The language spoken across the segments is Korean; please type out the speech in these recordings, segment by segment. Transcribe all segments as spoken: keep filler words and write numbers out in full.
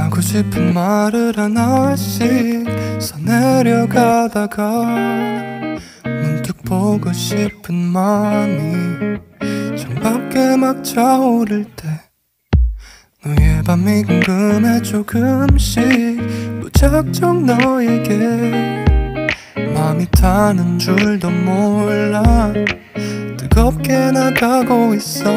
하고 싶은 말을 하나씩 써내려가다가 문득 보고 싶은 마음이 창밖에 막 차오를 때 너의 밤이 궁금해 조금씩 무작정 너에게 마음이 타는 줄도 몰라 뜨겁게 나가고 있어.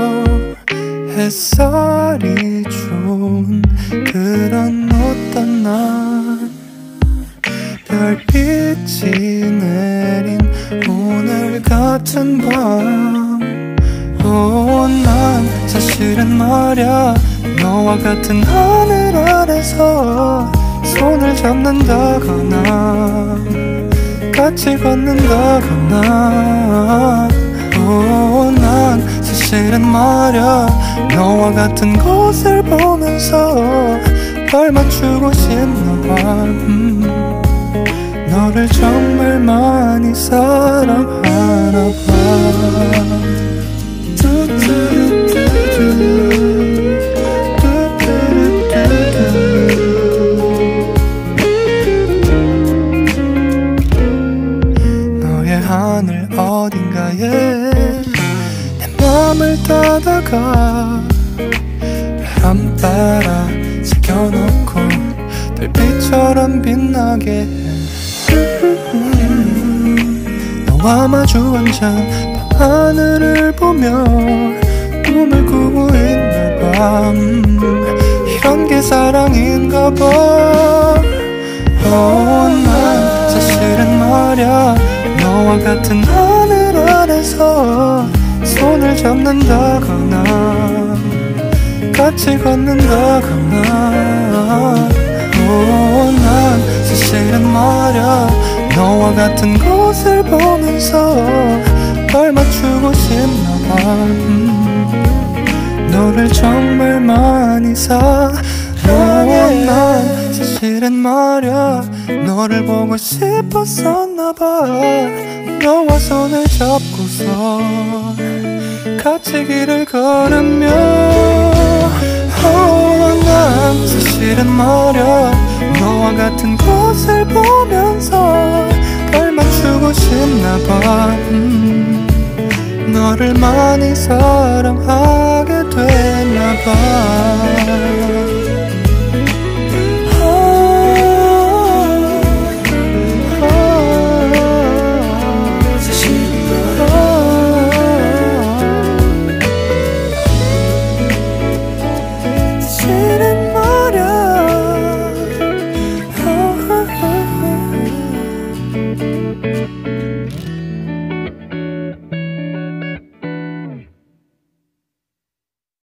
햇살이 좋은 그런 어떤 날 별빛이 내린 오늘 같은 밤 오, 난 사실은 말야 너와 같은 하늘 아래서 손을 잡는다거나 같이 걷는다거나 오, 난 사실은 말야 너와 같은 곳을 보면서 발 맞추고 싶나봐. 음, 너를 정말 많이 사랑하나봐. 너의 하늘 어딘가에 내 맘을 따다가 바람 따라 새겨놓고 별빛처럼 빛나게 해. 너와 마주 앉아 밤하늘을 보며 꿈을 꾸고 있나봐. 음, 이런 게 사랑인가봐. 어, 난 사실은 말야 너와 같은 하늘 아래서 손을 잡는다거나 같이 걷는다거나 오, 난 사실은 말야 너와 같은 곳을 보면서 발 맞추고 싶나봐. 음, 너를 정말 많이 사랑해. 난 사실은 말야 너를 보고 싶었었나봐. 너와 손을 잡고서 같이 길을 걸으며 oh, 난 사실은 말야 너와 같은 곳을 보면서 발 맞추고 싶나봐. 음, 너를 많이 사랑하게 된